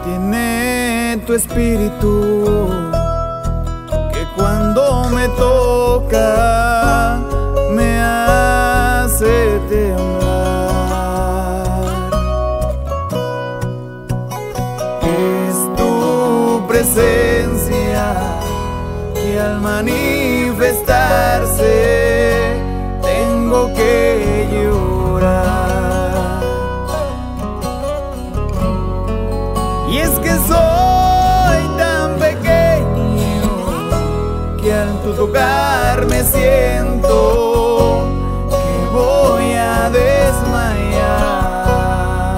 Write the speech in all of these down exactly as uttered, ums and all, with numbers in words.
Tiene tu espíritu que cuando me toca me hace temblar. Es tu presencia que al manifestarse tengo que llorar. Y es que soy tan pequeño que al tu tocar me siento que voy a desmayar.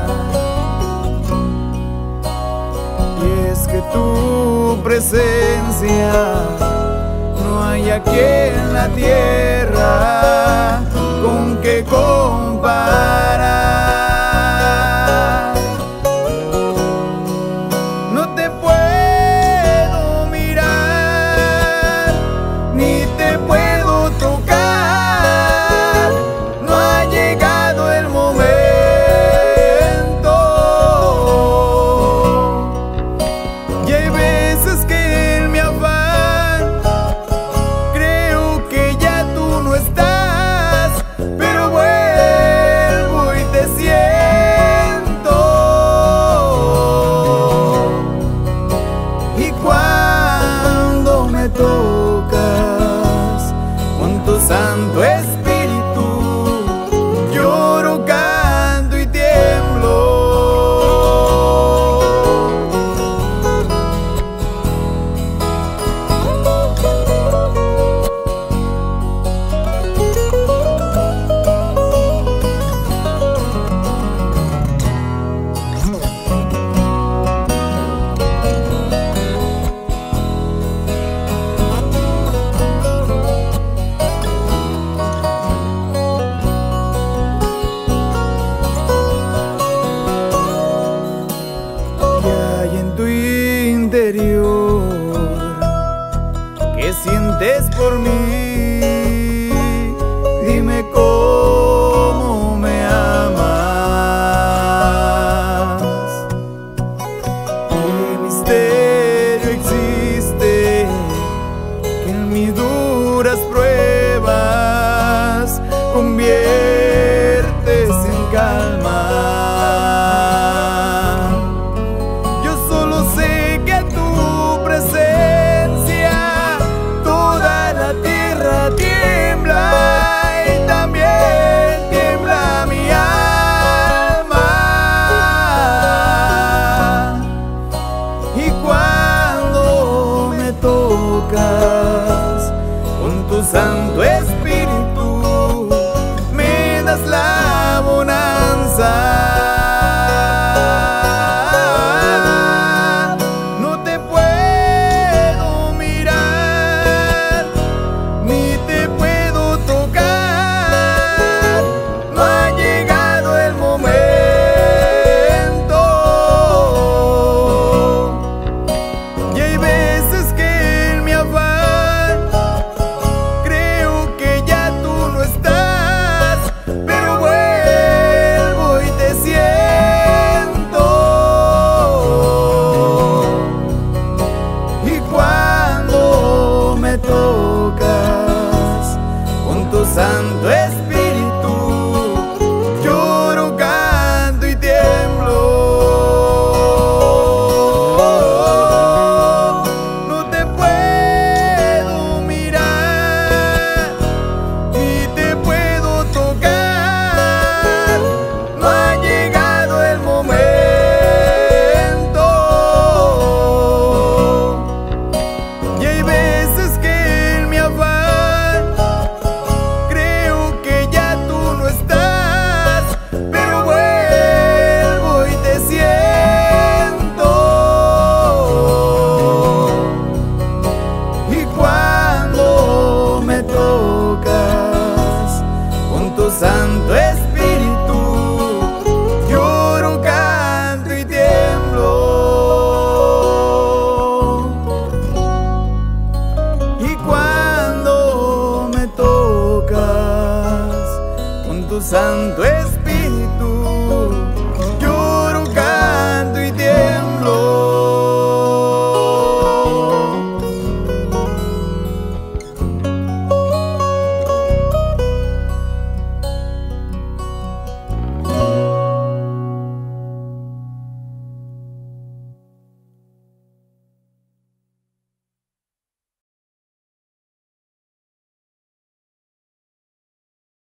Y es que tu presencia no hay aquí en la tierra con que comparar. Santo Espíritu, lloro, canto y tiemblo. ¿Qué sientes por mí? Dime cómo me amas. ¿Qué misterio existe que en mis duras pruebas conviertes en calma? Con tu Santo Espíritu me das la bonanza. No te puedo mirar, ni te puedo tocar, no ha llegado el momento. Y hay veces que en mi afán creo que ya tú no estás, pero vuelvo y te siento. Y cuando me tocas con tu Santo Espíritu, lloro, canto y tiemblo. No te puedo mirar, ni te puedo tocar, no ha llegado el momento. Y hay veces que en mi afán creo que ya tú no estás, pero vuelvo y te siento. Y cuando me tocas con tu Santo Espíritu, lloro, canto y tiemblo. Y cuando me tocas con tu Santo Espíritu,